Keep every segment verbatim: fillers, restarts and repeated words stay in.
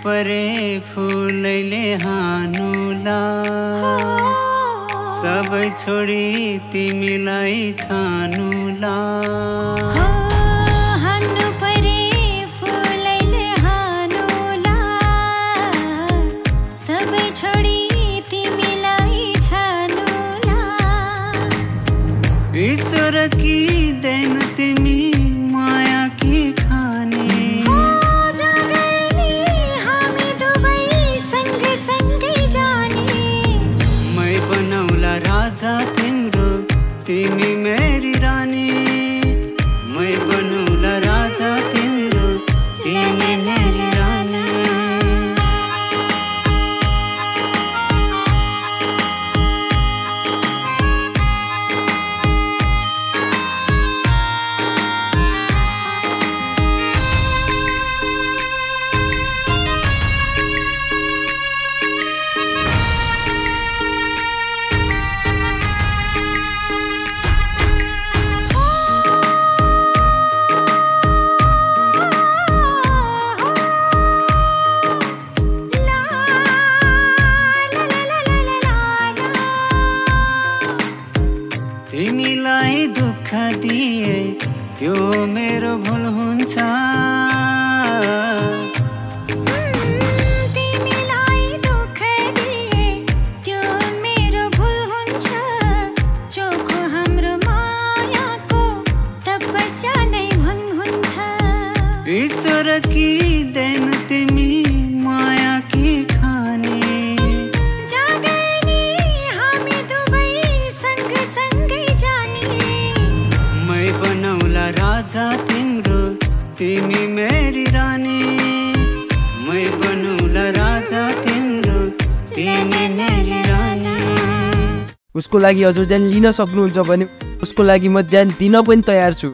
परे फुलैले हानुला सबै छोडी तिमीलाई छानुला हान्नु परे फुलैले हानुला सबै छोडी तिमीलाई छानुला ईश्वर की देन तिमी माया की खाने राजा तिम्रो तिमी मेरी रानी मैं बनौला राजा तिम्रो तिमी मेरी रानी तिमीलाई दुःख दिए त्यो मेरो भुल हुन्छ तिमीलाई दुःख दिए त्यो मेरो भुल हुन्छ चोखो हाम्रो मायाको तपस्या नै भङ्ग हुन्छ ईश्वर की देन तिमी माया की खाने राजा तिम्रो तिमी मेरी रानी मैं बनौला राजा तिम्रो तिमी मेरी रानी उसको लागि हजुर ज्यान लिन सक्नुहुन्छ भने उसको लागि म ज्यान दिन पनि तयार छु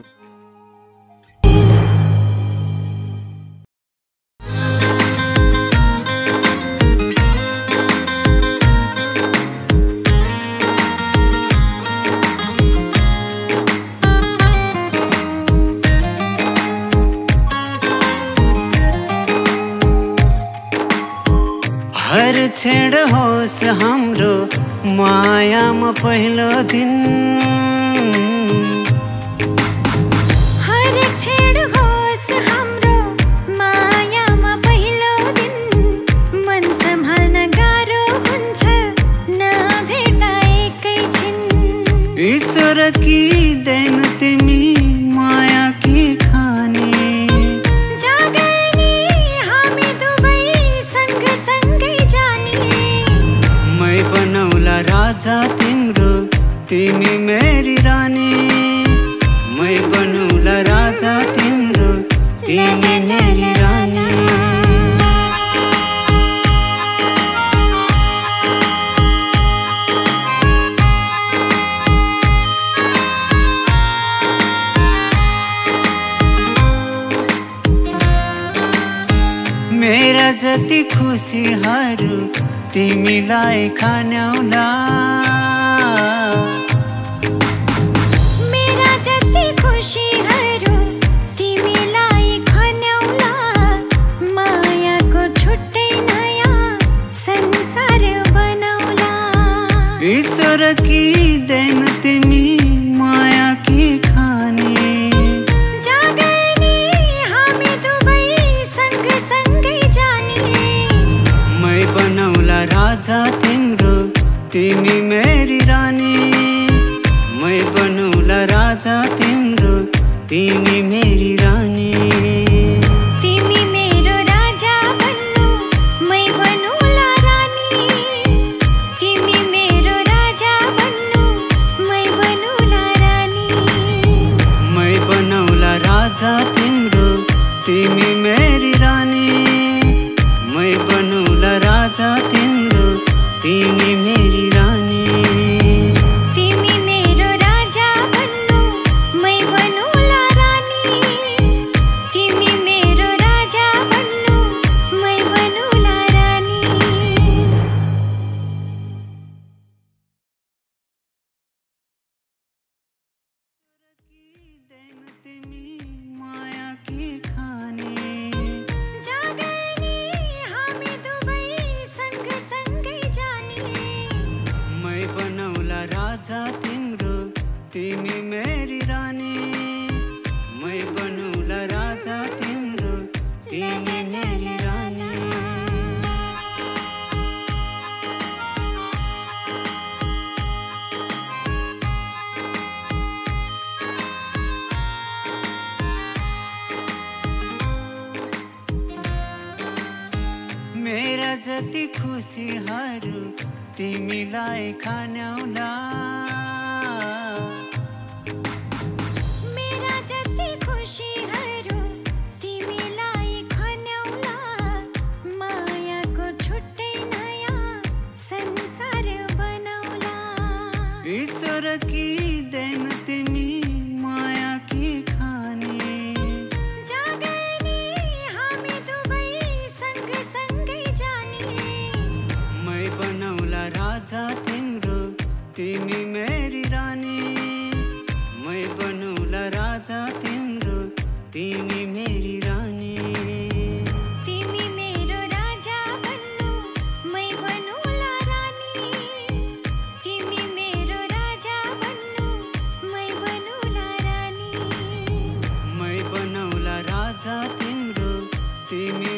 हर छेड होस् हाम्रो मायामा पहिलो दिन हर छेड होस् हाम्रो मायामा पहिलो दिन मन सम्हाल्न गाह्रो हुन्छ नभेटाएकै छिन् ईश्वर की देन तिमी माया की खाने राजा तिम्रो तिमी मेरी रानी मैं बनौला राजा तिम्रो तिमी मेरी रानी मेरा जति खुसीहरू तिमीलाई खान्याउला मेरा जति खुसीहरू तिमीलाई खान्याउला मायाको छुट्टै नयाँ संसार बनाउला ईश्वर की देन तिमी माया की खाने राजा तिम्रो तिमी मेरी रानी मैं बनौला राजा तिम्रो तिमी मेरी रानी तिमी मेरो राजा बन्नु मैं बनौला रानी तिमी मेरो राजा बन्नु मैं बनौला रानी मैं बनौला राजा तिम्रो तिमी मेरी रानी मैं बनौला राजा तिम्रो तिमी मेरी रानी तिमी मेरो राजा बन्नु मैं बनौला रानी तिमी मेरो राजा बन्नु मैं बनौला रानी तिमी माया की खाने जति खुसीहरू तिमीलाई खान्याउला। मेरा जति खुसीहरू तिमीलाई खान्याउला। मायाको छुट्टै नयाँ संसार बनाउला। ईश्वर की देन तिमी माया की खाने। जागनी हामी दुवै सँग सँगै जाने। मै बनौला राजा तिम्रो तिमी मेरी रानी। मै बनौला राजा तिम्रो तिमी मेरी रानी। तिमी मेरो राजा बन्नु मै बनौला रानी। तिमी मेरो राजा बन्नु मै बनौला रानी। मै बनौला राजा तिम्रो तिमी